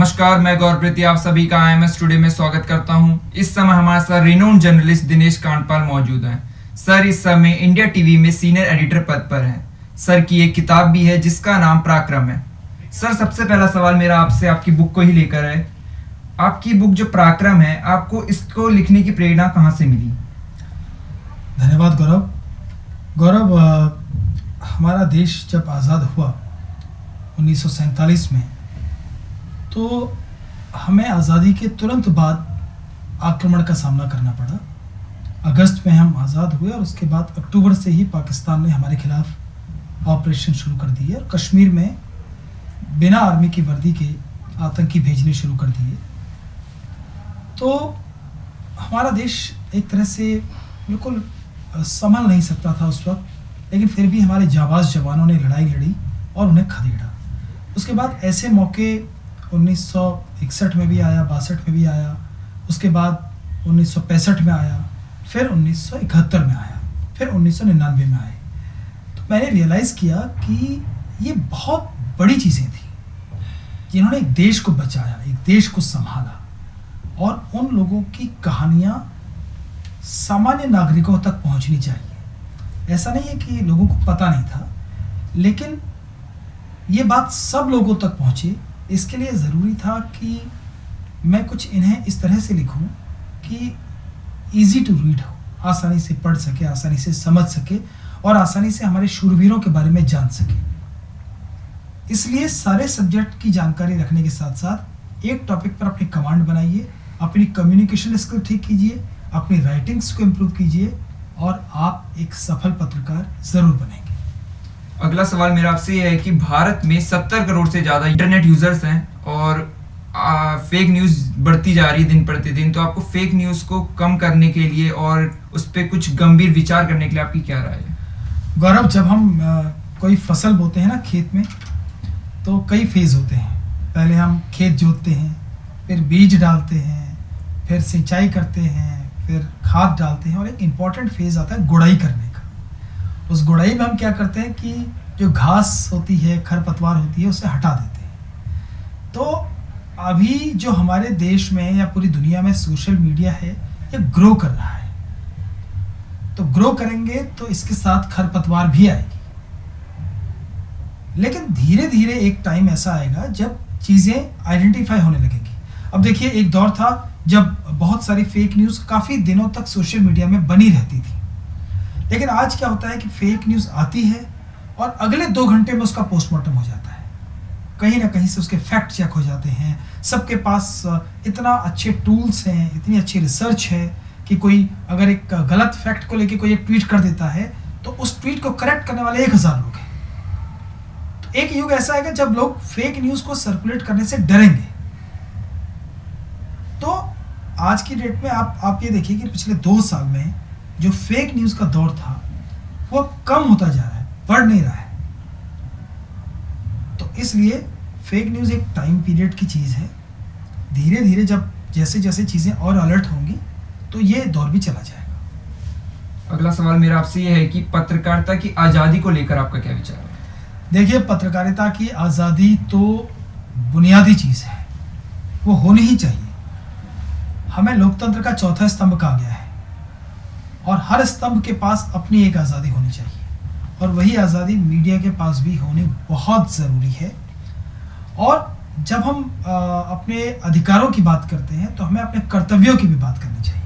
नमस्कार, मैं गौरप्रीति आप सभी का IMS टुडे में स्वागत करता हूं। इस समय हमारे साथ रिनोन जर्नलिस्ट दिनेश कांडपाल मौजूद हैं। सर इस समय इंडिया टीवी में सीनियर एडिटर पद पर हैं। सर की एक किताब भी है जिसका नाम पराक्रम है। सर सबसे पहला सवाल मेरा आपसे आपकी बुक को ही लेकर है। आपकी बुक जो पराक्रम है, आपको इसको लिखने की प्रेरणा कहाँ से मिली? धन्यवाद गौरव। हमारा देश जब आज़ाद हुआ 1947 में, तो हमें आज़ादी के तुरंत बाद आक्रमण का सामना करना पड़ा। अगस्त में हम आज़ाद हुए और उसके बाद अक्टूबर से ही पाकिस्तान ने हमारे खिलाफ ऑपरेशन शुरू कर दिए और कश्मीर में बिना आर्मी की वर्दी के आतंकी भेजने शुरू कर दिए। तो हमारा देश एक तरह से बिल्कुल संभल नहीं सकता था उस वक्त, लेकिन फिर भी हमारे जाबाज जवानों ने लड़ाई लड़ी और उन्हें खदेड़ा। उसके बाद ऐसे मौके 1961 में भी आया, 62 में भी आया, उसके बाद 1965 में आया, फिर 1971 में आया, फिर 1999 में आए। तो मैंने रियलाइज़ किया कि ये बहुत बड़ी चीज़ें थी जिन्होंने एक देश को बचाया, एक देश को संभाला, और उन लोगों की कहानियाँ सामान्य नागरिकों तक पहुँचनी चाहिए। ऐसा नहीं है कि लोगों को पता नहीं था, लेकिन ये बात सब लोगों तक पहुँचे। इसके लिए ज़रूरी था कि मैं कुछ इन्हें इस तरह से लिखूं कि इजी टू रीड हो, आसानी से पढ़ सके, आसानी से समझ सके और आसानी से हमारे शूरवीरों के बारे में जान सके। इसलिए सारे सब्जेक्ट की जानकारी रखने के साथ साथ एक टॉपिक पर अपनी कमांड बनाइए, अपनी कम्युनिकेशन स्किल ठीक कीजिए, अपनी राइटिंग्स को इम्प्रूव कीजिए और आप एक सफल पत्रकार ज़रूर बनेंगे। अगला सवाल मेरा आपसे यह है कि भारत में 70 करोड़ से ज़्यादा इंटरनेट यूजर्स हैं और फेक न्यूज़ बढ़ती जा रही है दिन प्रतिदिन। तो आपको फेक न्यूज़ को कम करने के लिए और उस पर कुछ गंभीर विचार करने के लिए आपकी क्या राय है? गौरव, जब हम कोई फसल बोते हैं ना खेत में, तो कई फेज़ होते हैं। पहले हम खेत जोतते हैं, फिर बीज डालते हैं, फिर सिंचाई करते हैं, फिर खाद डालते हैं और एक इम्पॉर्टेंट फेज़ आता है गुड़ाई करने का। उस गुड़ाई में हम क्या करते हैं कि जो घास होती है, खरपतवार होती है, उसे हटा देते हैं। तो अभी जो हमारे देश में या पूरी दुनिया में सोशल मीडिया है, ये ग्रो कर रहा है। तो ग्रो करेंगे तो इसके साथ खरपतवार भी आएगी, लेकिन धीरे धीरे एक टाइम ऐसा आएगा जब चीज़ें आइडेंटिफाई होने लगेंगी। अब देखिए, एक दौर था जब बहुत सारी फेक न्यूज़ काफ़ी दिनों तक सोशल मीडिया में बनी रहती थी, लेकिन आज क्या होता है कि फेक न्यूज़ आती है और अगले 2 घंटे में उसका पोस्टमार्टम हो जाता है। कहीं ना कहीं से उसके फैक्ट चेक हो जाते हैं। सबके पास इतना अच्छे टूल्स हैं, इतनी अच्छी रिसर्च है कि कोई अगर एक गलत फैक्ट को लेके कोई एक ट्वीट कर देता है तो उस ट्वीट को करेक्ट करने वाले 1000 लोग हैं। तो एक युग ऐसा आएगा जब लोग फेक न्यूज़ को सर्कुलेट करने से डरेंगे। तो आज की डेट में आप ये देखिए कि पिछले 2 साल में जो फेक न्यूज़ का दौर था वो कम होता जा रहा है, बढ़ नहीं रहा है। तो इसलिए फेक न्यूज़ एक टाइम पीरियड की चीज़ है। धीरे धीरे जब जैसे जैसे चीज़ें और अलर्ट होंगी तो ये दौर भी चला जाएगा। अगला सवाल मेरा आपसे यह है कि पत्रकारिता की आज़ादी को लेकर आपका क्या विचार है? देखिए, पत्रकारिता की आज़ादी तो बुनियादी चीज़ है, वो होनी ही चाहिए। हमें लोकतंत्र का चौथा स्तंभ कहा गया है और हर स्तंभ के पास अपनी एक आज़ादी होनी चाहिए, और वही आज़ादी मीडिया के पास भी होनी बहुत ज़रूरी है। और जब हम अपने अधिकारों की बात करते हैं तो हमें अपने कर्तव्यों की भी बात करनी चाहिए,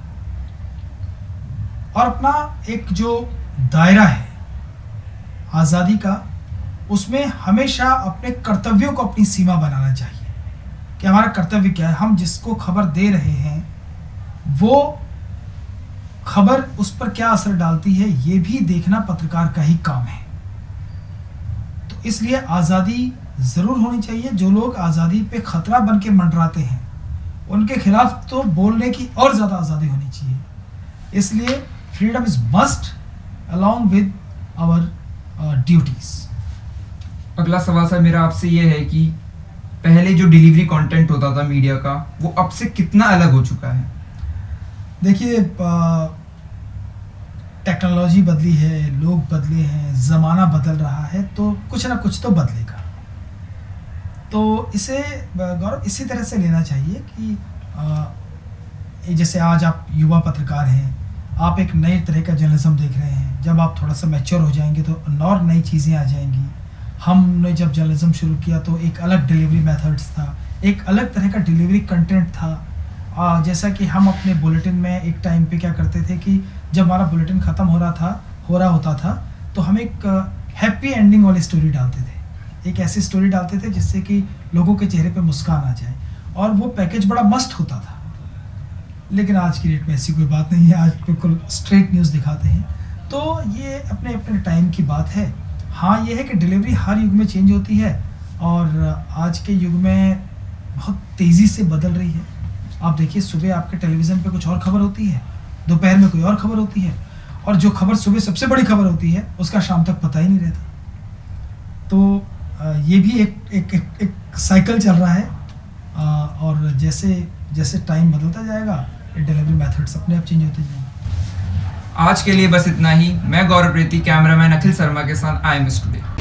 और अपना एक जो दायरा है आज़ादी का, उसमें हमेशा अपने कर्तव्यों को अपनी सीमा बनाना चाहिए कि हमारा कर्तव्य क्या है। हम जिसको खबर दे रहे हैं वो खबर उस पर क्या असर डालती है, ये भी देखना पत्रकार का ही काम है। तो इसलिए आज़ादी ज़रूर होनी चाहिए। जो लोग आज़ादी पे खतरा बन के मंडराते हैं उनके खिलाफ तो बोलने की और ज़्यादा आज़ादी होनी चाहिए। इसलिए freedom is must along with our duties. अगला सवाल सर मेरा आपसे यह है कि पहले जो डिलीवरी कंटेंट होता था मीडिया का, वो अब से कितना अलग हो चुका है? देखिए, टेक्नोलॉजी बदली है, लोग बदले हैं, ज़माना बदल रहा है, तो कुछ ना कुछ तो बदलेगा। तो इसे गौरव इसी तरह से लेना चाहिए कि जैसे आज आप युवा पत्रकार हैं, आप एक नए तरह का जर्नलिज्म देख रहे हैं। जब आप थोड़ा सा मैच्योर हो जाएंगे तो और नई चीज़ें आ जाएंगी। हमने जब जर्नलिज्म शुरू किया तो एक अलग डिलीवरी मेथड्स था, एक अलग तरह का डिलीवरी कंटेंट था। जैसा कि हम अपने बुलेटिन में एक टाइम पे क्या करते थे कि जब हमारा बुलेटिन ख़त्म हो रहा होता था तो हम एक हैप्पी एंडिंग वाली स्टोरी डालते थे। एक ऐसी स्टोरी डालते थे जिससे कि लोगों के चेहरे पे मुस्कान आ जाए, और वो पैकेज बड़ा मस्त होता था। लेकिन आज की डेट में ऐसी कोई बात नहीं है, आज बिल्कुल स्ट्रेट न्यूज़ दिखाते हैं। तो ये अपने अपने टाइम की बात है। हाँ, ये है कि डिलीवरी हर युग में चेंज होती है, और आज के युग में बहुत तेज़ी से बदल रही है। आप देखिए, सुबह आपके टेलीविज़न पे कुछ और खबर होती है, दोपहर में कोई और खबर होती है, और जो खबर सुबह सबसे बड़ी खबर होती है उसका शाम तक पता ही नहीं रहता। तो ये भी एक साइकिल चल रहा है, और जैसे जैसे टाइम बदलता जाएगा डिलीवरी मेथड्स अपने आप चेंज होते जाएंगे। आज के लिए बस इतना ही। मैं गौरव प्रीति, कैमरामैन अखिल शर्मा के साथ IMS टुडे।